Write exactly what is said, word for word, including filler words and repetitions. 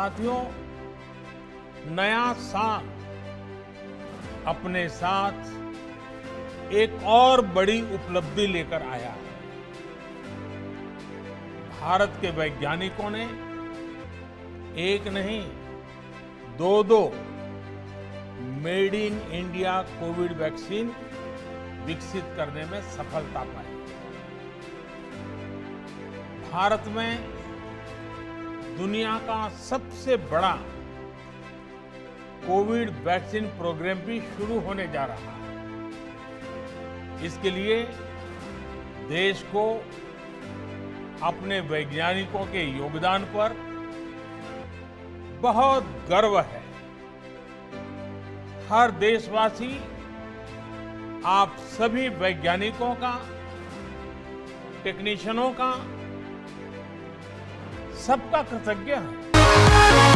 साथियों, नया साल अपने साथ एक और बड़ी उपलब्धि लेकर आया है। भारत के वैज्ञानिकों ने एक नहीं, दो दो made in India covid vaccine विकसित करने में सफलता पाई। भारत में दुनिया का सबसे बड़ा कोविड वैक्सीन प्रोग्राम भी शुरू होने जा रहा है। इसके लिए देश को अपने वैज्ञानिकों के योगदान पर बहुत गर्व है। हर देशवासी आप सभी वैज्ञानिकों का, टेक्नीशियनों का, सबका कृतज्ञ है।